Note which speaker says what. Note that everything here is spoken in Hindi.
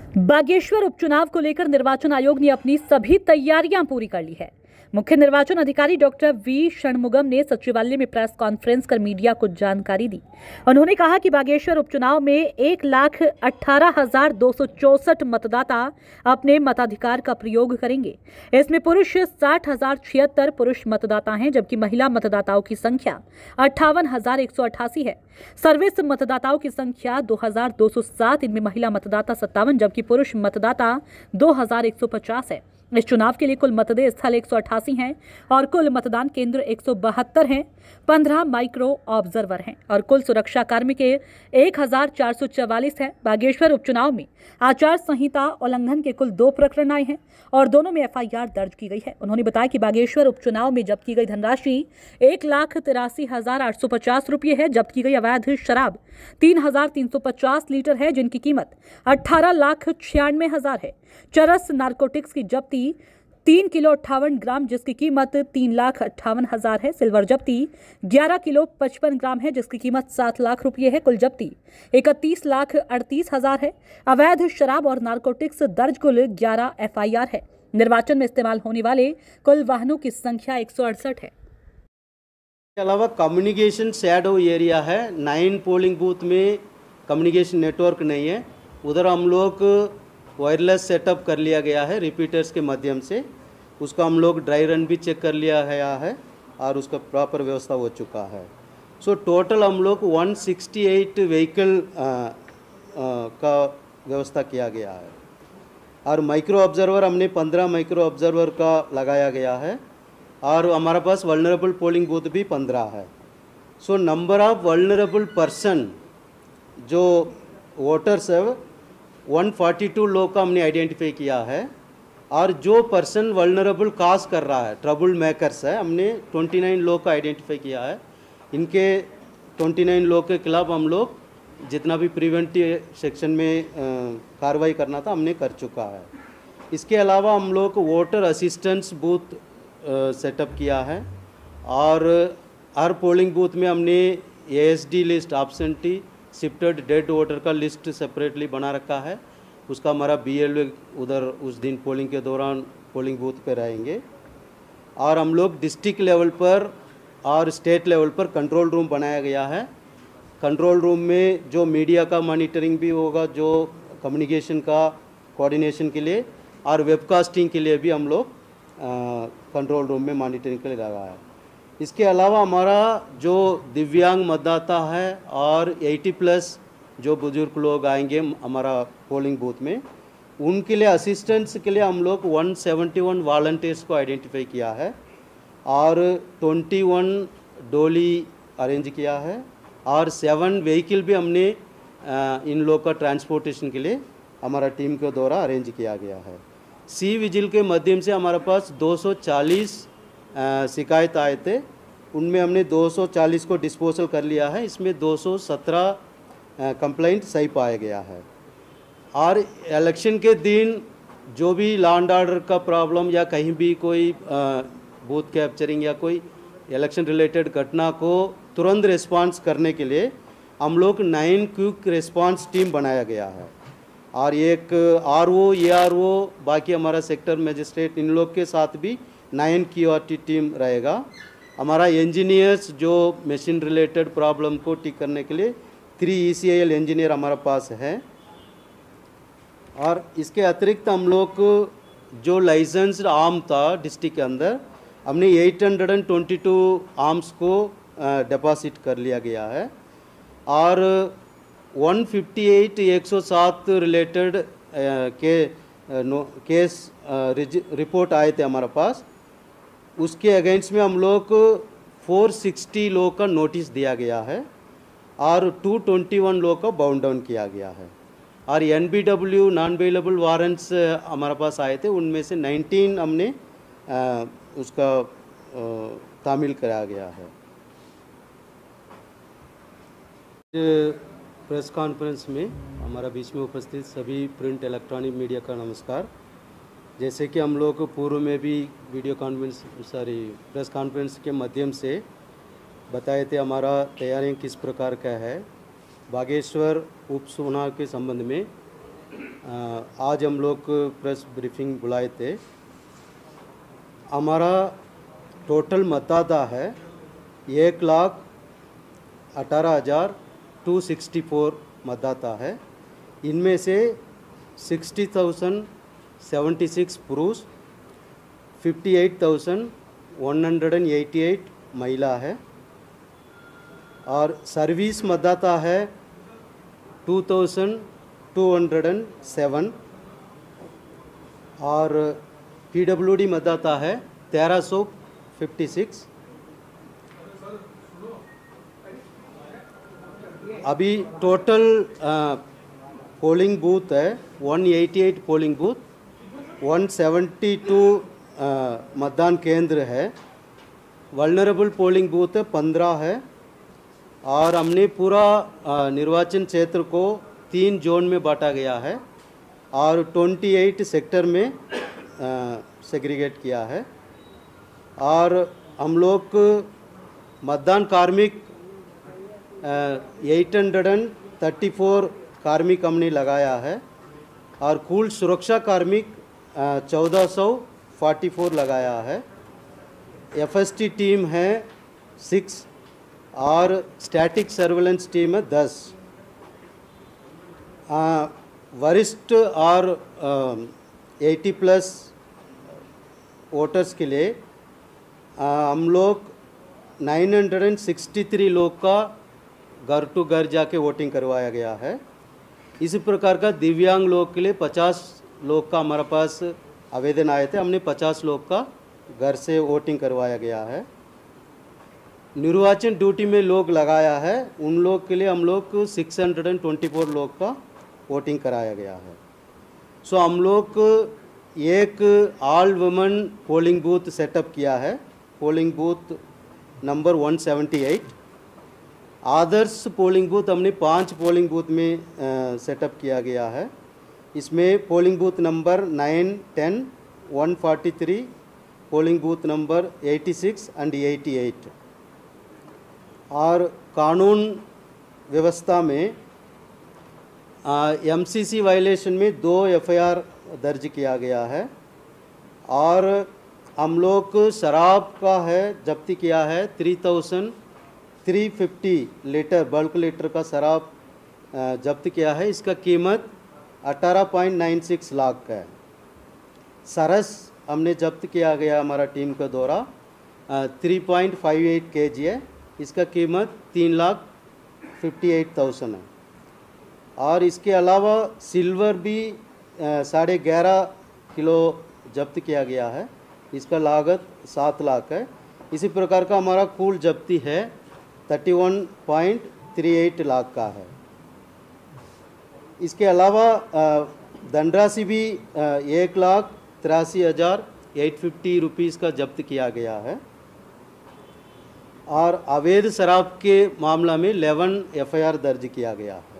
Speaker 1: बागेश्वर उपचुनाव को लेकर निर्वाचन आयोग ने अपनी सभी तैयारियां पूरी कर ली है। मुख्य निर्वाचन अधिकारी डॉक्टर वी षणमुगम ने सचिवालय में प्रेस कॉन्फ्रेंस कर मीडिया को जानकारी दी। उन्होंने कहा कि बागेश्वर उपचुनाव में 1,18,264 मतदाता अपने मताधिकार का प्रयोग करेंगे। इसमें पुरुष 60,076 पुरुष मतदाता हैं, जबकि महिला मतदाताओं की संख्या 58,188 है। सर्विस मतदाताओं की संख्या 2,207, इनमें महिला मतदाता 57 जबकि पुरुष मतदाता 2,150 है। इस चुनाव के लिए कुल मतदेय स्थल 188 हैं और कुल मतदान केंद्र 172 हैं। 15 माइक्रो ऑब्जर्वर हैं और कुल सुरक्षा कार्मिक 1,444 हैं। बागेश्वर उपचुनाव में आचार संहिता उल्लंघन के कुल 2 प्रकरण आए हैं और दोनों में FIR दर्ज की गई है। उन्होंने बताया कि बागेश्वर उपचुनाव में जब्त की गई धनराशि 1,83,850 रुपये है। जब्त की गई अवैध शराब 3,350 लीटर है, जिनकी कीमत 18,96,000 है। चरस नारकोटिक्स की जब्ती 3 किलो 58 ग्राम, जिसकी कीमत 3,58,000 है। सिल्वर जब्ती 11 किलो 55 ग्राम है, जिसकी कीमत 7 लाख रुपये है। कुल जब्ती 31,38,000 है। अवैध शराब और नारकोटिक्स दर्ज कुल 11 FIR है। निर्वाचन में इस्तेमाल होने वाले कुल वाहनों की संख्या 168 है।
Speaker 2: के अलावा कम्युनिकेशन शैडो एरिया है। 9 पोलिंग बूथ में कम्युनिकेशन नेटवर्क नहीं है। उधर हम लोग वायरलेस सेटअप कर लिया गया है रिपीटर्स के माध्यम से। उसका हम लोग ड्राई रन भी चेक कर लिया गया है और उसका प्रॉपर व्यवस्था हो चुका है। सो टोटल हम लोग 168 व्हीकल का व्यवस्था किया गया है और माइक्रो ऑब्जर्वर हमने 15 माइक्रो ऑब्जर्वर का लगाया गया है और हमारे पास वल्नरेबल पोलिंग बूथ भी 15 है। So number of vulnerable person जो वोटर्स है 142 लोग का हमने आइडेंटिफाई किया है और जो पर्सन वल्नरेबल काज कर रहा है, ट्रबल मेकर्स है, हमने 29 लोग का आइडेंटिफाई किया है। इनके 29 लोग के खिलाफ हम लोग जितना भी प्रिवेंटिव सेक्शन में कार्रवाई करना था हमने कर चुका है। इसके अलावा हम लोग वोटर असिस्टेंस बूथ सेटअप किया है और हर पोलिंग बूथ में हमने ASD list, absentee, shifted dead voter का लिस्ट सेपरेटली बना रखा है। उसका हमारा BLO उधर उस दिन पोलिंग के दौरान पोलिंग बूथ पे रहेंगे और हम लोग डिस्ट्रिक्ट लेवल पर और स्टेट लेवल पर कंट्रोल रूम बनाया गया है। कंट्रोल रूम में जो मीडिया का मॉनिटरिंग भी होगा, जो कम्युनिकेशन का कोऑर्डिनेशन के लिए और वेबकास्टिंग के लिए भी हम लोग कंट्रोल रूम में मॉनिटरिंग के लिए लगा है। इसके अलावा हमारा जो दिव्यांग मतदाता है और 80+ जो बुजुर्ग लोग आएंगे हमारा पोलिंग बूथ में, उनके लिए असिस्टेंस के लिए हम लोग 171 वॉलंटियर्स को आइडेंटिफाई किया है और 21 डोली अरेंज किया है और 7 व्हीकल भी हमने इन लोग का ट्रांसपोर्टेशन के लिए हमारा टीम के द्वारा अरेंज किया गया है। सी विजिल के माध्यम से हमारे पास 240 शिकायत आए थे, उनमें हमने 240 को डिस्पोजल कर लिया है। इसमें 217 कंप्लेंट सही पाया गया है और इलेक्शन के दिन जो भी लॉ एंड ऑर्डर का प्रॉब्लम या कहीं भी कोई बूथ कैप्चरिंग या कोई इलेक्शन रिलेटेड घटना को तुरंत रिस्पांस करने के लिए हम लोग 9 क्विक रिस्पांस टीम बनाया गया है और एक RO, ARO, बाकी हमारा सेक्टर मजिस्ट्रेट, इन लोग के साथ भी 9 QRT टीम रहेगा। हमारा इंजीनियर्स जो मशीन रिलेटेड प्रॉब्लम को ठीक करने के लिए 3 ECIL इंजीनियर हमारे पास है और इसके अतिरिक्त हम लोग जो लाइसेंस्ड आर्म था डिस्ट्रिक्ट के अंदर, हमने 822 आर्म्स को डिपॉजिट कर लिया गया है और 158 107 रिलेटेड केस रिपोर्ट आए थे हमारे पास। उसके अगेंस्ट में हम लोग 460 लोग का नोटिस दिया गया है और 221 लोग का बाउंड डाउन किया गया है और NBW नॉन अवेलेबल वारंट्स हमारे पास आए थे, उनमें से 19 हमने उसका तामील कराया गया है। प्रेस कॉन्फ्रेंस में हमारा बीच में उपस्थित सभी प्रिंट इलेक्ट्रॉनिक मीडिया का नमस्कार। जैसे कि हम लोग पूर्व में भी प्रेस कॉन्फ्रेंस के माध्यम से बताए थे हमारा तैयारियां किस प्रकार का है। बागेश्वर उपचुनाव के संबंध में आज हम लोग प्रेस ब्रीफिंग बुलाए थे। हमारा टोटल मतदाता है 1,18,264 मतदाता है। इनमें से 60,076 पुरुष, 58,188 महिला है और सर्विस मतदाता है 2,207 और पीडब्ल्यूडी मतदाता है 1,356। अभी टोटल पोलिंग बूथ है 188 पोलिंग बूथ, 172 मतदान केंद्र है। वल्नरेबल पोलिंग बूथ 15 है और हमने पूरा निर्वाचन क्षेत्र को 3 जोन में बांटा गया है और 28 सेक्टर में सेग्रीगेट किया है। और हम लोग मतदान कार्मिक 834 कार्मिक हमने लगाया है और कुल सुरक्षा कार्मिक 1444 लगाया है। एफएसटी टीम है 6 और स्टैटिक सर्वेलेंस टीम है 10। वरिष्ठ और 80+ वोटर्स के लिए हम लोग 963 लोग का घर टू घर जाके वोटिंग करवाया गया है। इसी प्रकार का दिव्यांग लोग के लिए 50 लोग का हमारे पास आवेदन आए थे, हमने 50 लोग का घर से वोटिंग करवाया गया है। निर्वाचन ड्यूटी में लोग लगाया है, उन लोग के लिए हम लोग 624 लोग का वोटिंग कराया गया है। सो हम लोग एक all women polling booth setup किया है, पोलिंग बूथ नंबर 178। आदर्श पोलिंग बूथ हमने 5 पोलिंग बूथ में सेटअप किया गया है। इसमें polling booth number 9, 10, 143, polling booth number 86 and 88। और कानून व्यवस्था में एमसीसी वायलेशन में 2 एफआईआर दर्ज किया गया है और हम लोग शराब का है जब्ती किया है 3,350 लीटर बल्क लीटर का शराब जब्त किया है। इसका कीमत 18.96 लाख का है। सरस हमने जब्त किया गया हमारा टीम का द्वारा 3.58 kg है, इसका कीमत 3,58,000 है। और इसके अलावा सिल्वर भी 11.5 किलो जब्त किया गया है, इसका लागत 7 लाख है। इसी प्रकार का हमारा कुल जब्ती है 31.38 लाख का है। इसके अलावा धनराशि भी 1,83,850 रुपीज़ का जब्त किया गया है। और अवैध शराब के मामला में 11 एफआईआर दर्ज किया गया है।